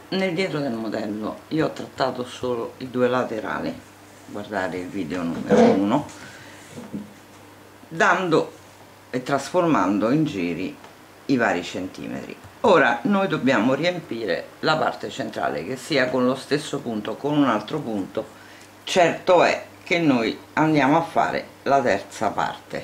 nel dietro del modello io ho trattato solo i due laterali, guardate il video numero 1, dando e trasformando in giri i vari centimetri. Ora noi dobbiamo riempire la parte centrale, che sia con lo stesso punto o con un altro punto. Certo è che noi andiamo a fare la terza parte,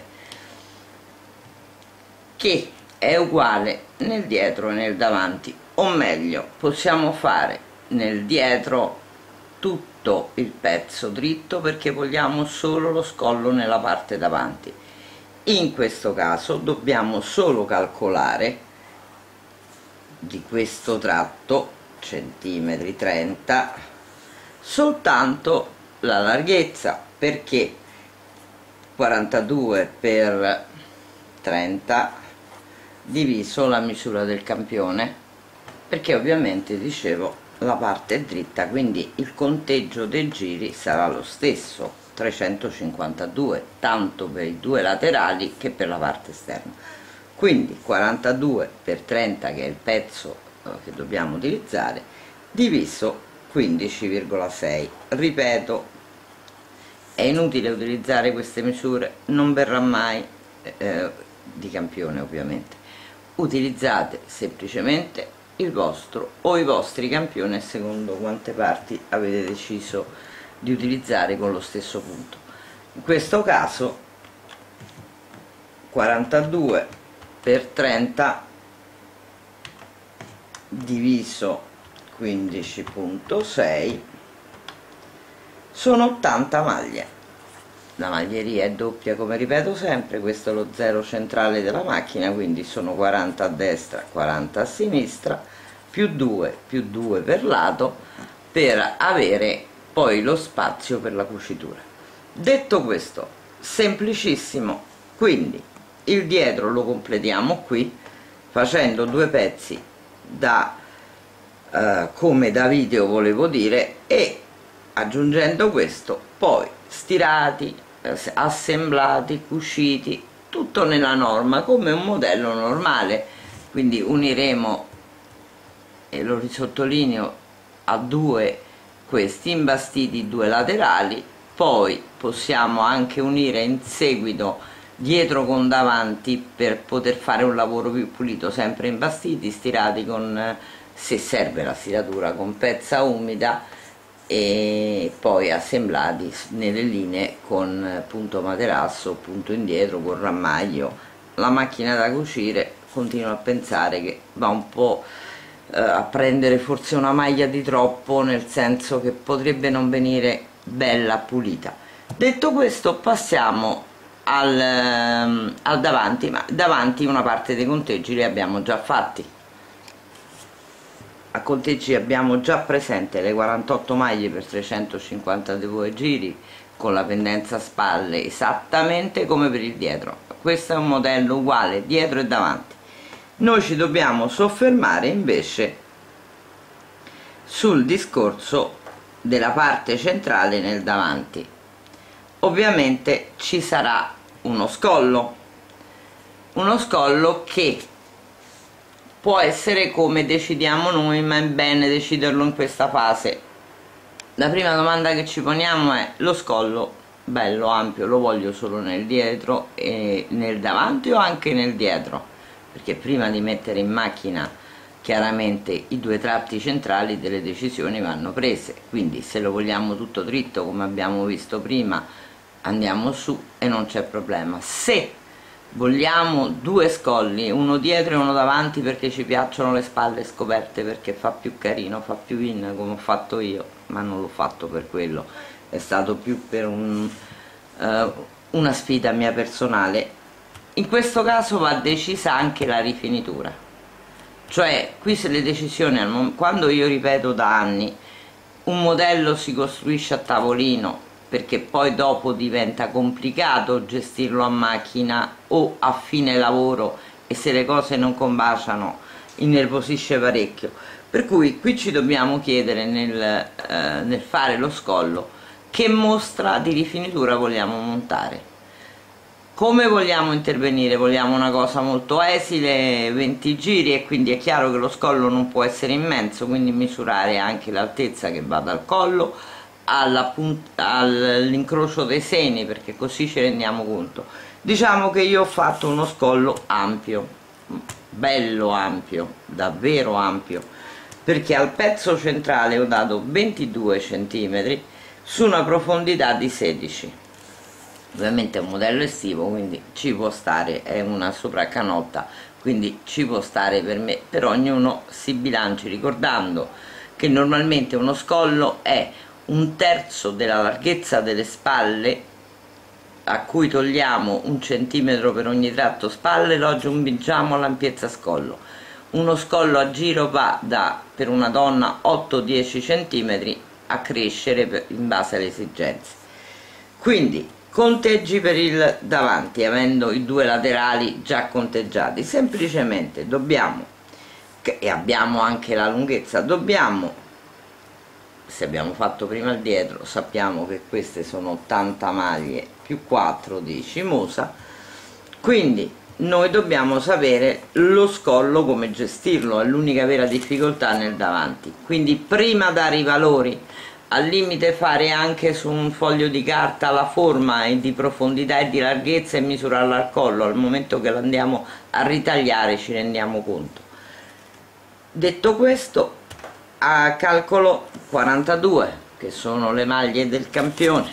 che è uguale nel dietro e nel davanti, o meglio possiamo fare nel dietro tutto il pezzo dritto perché vogliamo solo lo scollo nella parte davanti. In questo caso dobbiamo solo calcolare di questo tratto centimetri 30 soltanto la larghezza, perché 42 per 30 diviso la misura del campione, perché ovviamente dicevo la parte è dritta, quindi il conteggio dei giri sarà lo stesso, 352, tanto per i due laterali che per la parte esterna. Quindi 42 per 30, che è il pezzo che dobbiamo utilizzare, diviso 15,6. ripeto, è inutile utilizzare queste misure, non verrà mai di campione ovviamente. Utilizzate semplicemente il vostro o i vostri campioni secondo quante parti avete deciso di utilizzare con lo stesso punto. In questo caso 42 per 30 diviso 15,6 sono 80 maglie. La maglieria è doppia, come ripeto sempre, questo è lo zero centrale della macchina, quindi sono 40 a destra, 40 a sinistra, più 2 per lato, per avere poi lo spazio per la cucitura. Detto questo, semplicissimo, quindi il dietro lo completiamo qui facendo due pezzi da come da video volevo dire, e aggiungendo questo poi stirati, assemblati, cuciti, tutto nella norma come un modello normale. Quindi uniremo, e lo risottolineo, a due questi imbastiti, due laterali, poi possiamo anche unire in seguito dietro con davanti per poter fare un lavoro più pulito, sempre imbastiti, stirati con, se serve la stiratura, con pezza umida, e poi assemblati nelle linee con punto materasso, punto indietro, con rammaglio. La macchina da cucire, continuo a pensare che va un po' a prendere forse una maglia di troppo, nel senso che potrebbe non venire bella pulita. Detto questo, passiamo al davanti, ma davanti una parte dei conteggi li abbiamo già fatti. A conteggi abbiamo già presente le 48 maglie per 352 giri con la pendenza spalle esattamente come per il dietro. Questo è un modello uguale dietro e davanti. Noi ci dobbiamo soffermare invece sul discorso della parte centrale nel davanti. Ovviamente ci sarà uno scollo che può essere come decidiamo noi, ma è bene deciderlo in questa fase. La prima domanda che ci poniamo è: lo scollo bello ampio lo voglio solo nel dietro e nel davanti, o anche nel dietro? Perché prima di mettere in macchina chiaramente i due tratti centrali delle decisioni vanno prese. Quindi se lo vogliamo tutto dritto come abbiamo visto prima, andiamo su e non c'è problema. Se vogliamo due scolli, uno dietro e uno davanti, perché ci piacciono le spalle scoperte, perché fa più carino, fa più in, come ho fatto io, ma non l'ho fatto per quello, è stato più per una sfida mia personale, in questo caso va decisa anche la rifinitura. Cioè qui, se le decisioni, quando io ripeto da anni, un modello si costruisce a tavolino, perché poi dopo diventa complicato gestirlo a macchina o a fine lavoro, e se le cose non combaciano innervosisce parecchio. Per cui qui ci dobbiamo chiedere nel fare lo scollo che mostra di rifinitura vogliamo montare. Come vogliamo intervenire? Vogliamo una cosa molto esile, 20 giri, e quindi è chiaro che lo scollo non può essere immenso, quindi misurare anche l'altezza che va dal collo all'incrocio dei seni, perché così ci rendiamo conto. Diciamo che io ho fatto uno scollo ampio, bello ampio, davvero ampio, perché al pezzo centrale ho dato 22 cm su una profondità di 16. Ovviamente è un modello estivo, quindi ci può stare, è una sopraccanotta, quindi ci può stare per me, però ognuno si bilanci ricordando che normalmente uno scollo è un terzo della larghezza delle spalle, a cui togliamo 1 centimetro per ogni tratto spalle, lo aggiungiamo all'ampiezza scollo. Uno scollo a giro va da, per una donna, 8-10 cm a crescere in base alle esigenze. Quindi conteggi per il davanti, avendo i due laterali già conteggiati, semplicemente dobbiamo, e abbiamo anche la lunghezza, dobbiamo, se abbiamo fatto prima il dietro, sappiamo che queste sono 80 maglie più 4 di cimosa, quindi noi dobbiamo sapere lo scollo, come gestirlo, è l'unica vera difficoltà nel davanti. Quindi prima dare i valori, al limite fare anche su un foglio di carta la forma e di profondità e di larghezza e misurarla al collo, al momento che la andiamo a ritagliare ci rendiamo conto. Detto questo, a calcolo 42, che sono le maglie del campione,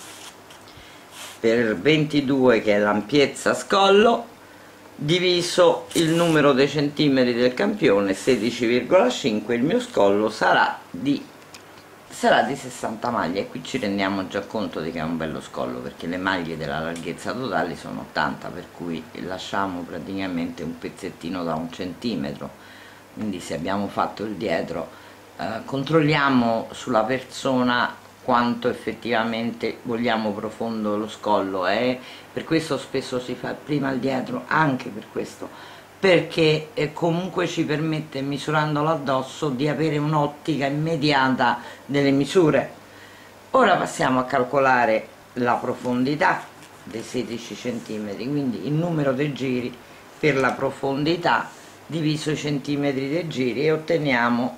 per 22 che è l'ampiezza scollo, diviso il numero dei centimetri del campione, 16,5, il mio scollo sarà di 60 maglie, e qui ci rendiamo già conto di che è un bello scollo, perché le maglie della larghezza totale sono 80, per cui lasciamo praticamente un pezzettino da 1 centimetro. Quindi se abbiamo fatto il dietro, controlliamo sulla persona quanto effettivamente vogliamo profondo lo scollo è. Per questo spesso si fa prima il dietro, anche per questo, perché comunque ci permette, misurandolo addosso, di avere un'ottica immediata delle misure. Ora passiamo a calcolare la profondità dei 16 cm, quindi il numero dei giri per la profondità diviso i centimetri dei giri, e otteniamo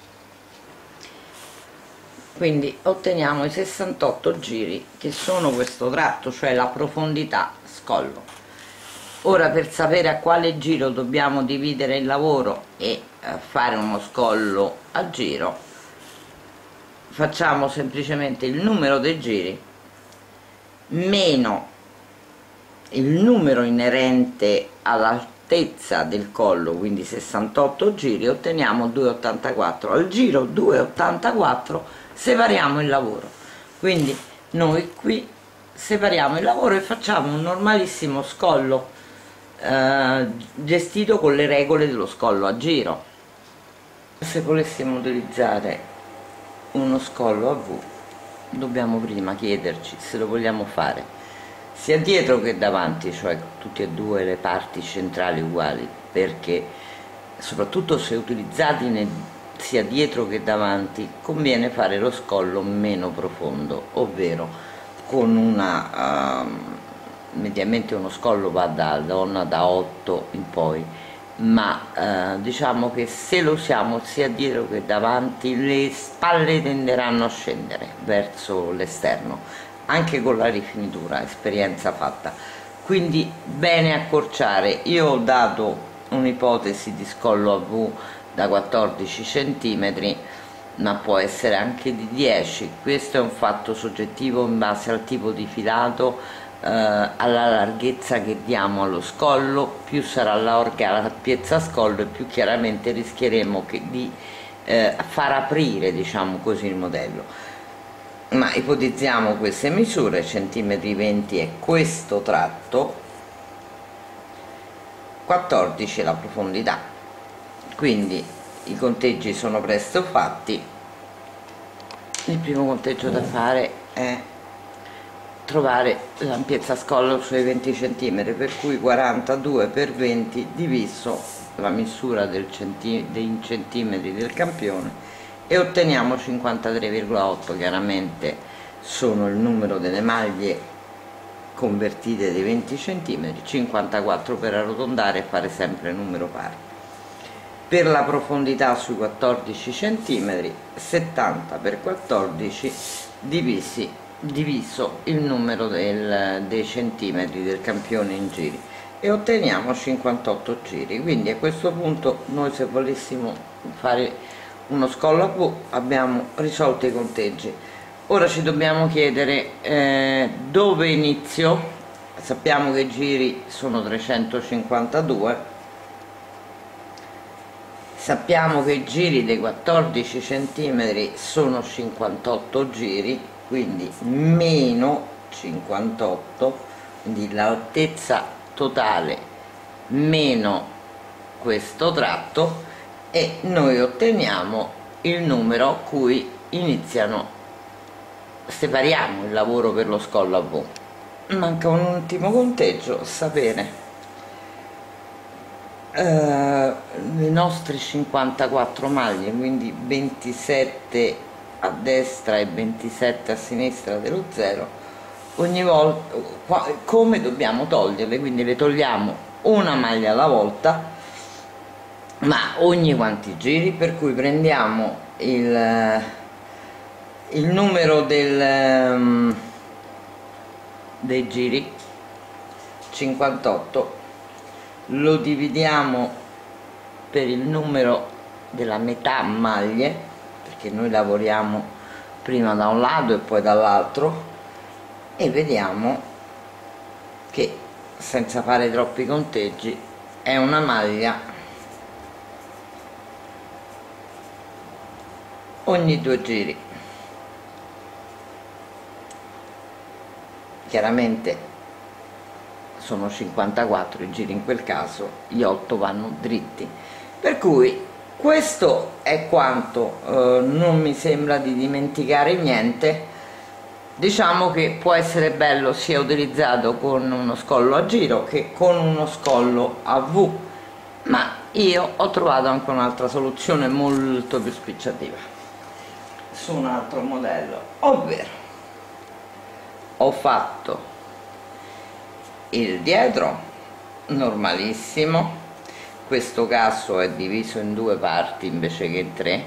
i 68 giri, che sono questo tratto, cioè la profondità scollo. Ora, per sapere a quale giro dobbiamo dividere il lavoro e fare uno scollo a giro, facciamo semplicemente il numero dei giri meno il numero inerente all'altezza del collo, quindi 68 giri, otteniamo 2,84. Al giro 2,84 separiamo il lavoro, quindi noi qui separiamo il lavoro e facciamo un normalissimo scollo gestito con le regole dello scollo a giro. Se volessimo utilizzare uno scollo a V, dobbiamo prima chiederci se lo vogliamo fare sia dietro che davanti, cioè tutte e due le parti centrali uguali, perché soprattutto se utilizzati sia dietro che davanti conviene fare lo scollo meno profondo, ovvero con una mediamente uno scollo va da donna da 8 in poi, ma diciamo che se lo usiamo sia dietro che davanti le spalle tenderanno a scendere verso l'esterno, anche con la rifinitura, esperienza fatta. Quindi bene accorciare. Io ho dato un'ipotesi di scollo a V da 14 cm, ma può essere anche di 10. Questo è un fatto soggettivo in base al tipo di filato, alla larghezza che diamo allo scollo. Più sarà larga la larghezza scollo e più chiaramente rischieremo di far aprire, diciamo così, il modello. Ma ipotizziamo queste misure, centimetri 20 è questo tratto, 14 la profondità, quindi i conteggi sono presto fatti. Il primo conteggio da fare è trovare l'ampiezza scollo sui 20 cm, per cui 42 per 20 diviso la misura dei centimetri del campione, e otteniamo 53,8. chiaramente sono il numero delle maglie convertite dei 20 cm, 54 per arrotondare e fare sempre numero pari. Per la profondità sui 14 cm, 70 per 14 diviso il numero dei centimetri del campione in giri, e otteniamo 58 giri. Quindi a questo punto noi, se volessimo fare uno scollo a V, abbiamo risolto i conteggi. Ora ci dobbiamo chiedere dove inizio. Sappiamo che i giri sono 352, sappiamo che i giri dei 14 cm sono 58 giri, quindi meno 58, quindi l'altezza totale meno questo tratto, e noi otteniamo il numero a cui iniziano, separiamo il lavoro per lo scollo a V. Manca un ultimo conteggio, sapere le nostre 54 maglie, quindi 27 a destra e 27 a sinistra dello 0, ogni volta come dobbiamo toglierle. Quindi le togliamo una maglia alla volta, ma ogni quanti giri, per cui prendiamo il numero dei giri, 58, lo dividiamo per il numero della metà maglie, perché noi lavoriamo prima da un lato e poi dall'altro, e vediamo che, senza fare troppi conteggi, è una maglia ogni 2 giri. Chiaramente sono 54 i giri in quel caso, gli 8 vanno dritti, per cui questo è quanto. Non mi sembra di dimenticare niente. Diciamo che può essere bello sia utilizzato con uno scollo a giro che con uno scollo a V, ma io ho trovato anche un'altra soluzione molto più spicciativa su un altro modello, ovvero ho fatto il dietro normalissimo, questo caso è diviso in 2 parti invece che in 3,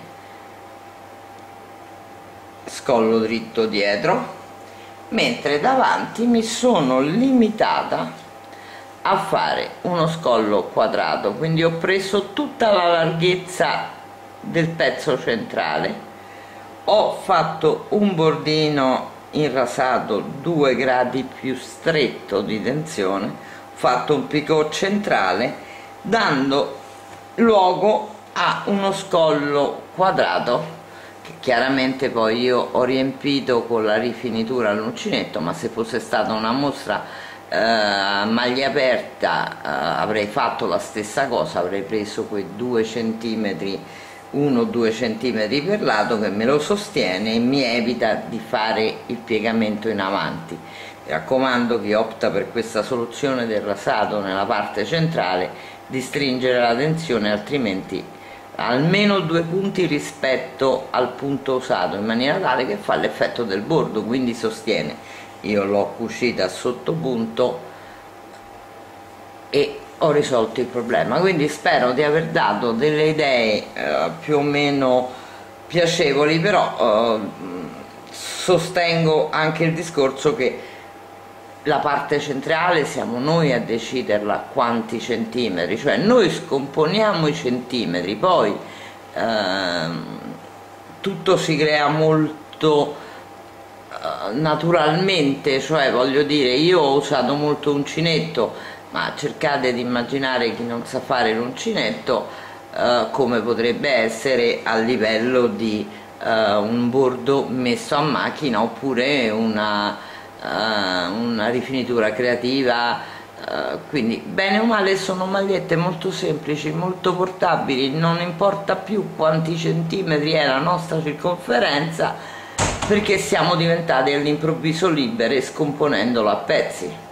scollo dritto dietro, mentre davanti mi sono limitata a fare uno scollo quadrato. Quindi ho preso tutta la larghezza del pezzo centrale, ho fatto un bordino in rasato 2 gradi più stretto di tensione, ho fatto un picot centrale, dando luogo a uno scollo quadrato, che chiaramente poi io ho riempito con la rifinitura all'uncinetto, ma se fosse stata una mostra a maglia aperta avrei fatto la stessa cosa, avrei preso quei 2 centimetri, 1-2 centimetri per lato, che me lo sostiene e mi evita di fare il piegamento in avanti. Mi raccomando, chi opta per questa soluzione del rasato nella parte centrale, di stringere la tensione, altrimenti almeno 2 punti rispetto al punto usato, in maniera tale che fa l'effetto del bordo, quindi sostiene. Io l'ho cucita a sottopunto e ho risolto il problema. Quindi spero di aver dato delle idee più o meno piacevoli, però sostengo anche il discorso che la parte centrale siamo noi a deciderla quanti centimetri, cioè noi scomponiamo i centimetri, poi tutto si crea molto naturalmente, cioè voglio dire, io ho usato molto uncinetto, ma cercate di immaginare chi non sa fare l'uncinetto come potrebbe essere a livello di un bordo messo a macchina, oppure una rifinitura creativa. Quindi bene o male sono magliette molto semplici, molto portabili, non importa più quanti centimetri è la nostra circonferenza, perché siamo diventate all'improvviso libere scomponendolo a pezzi.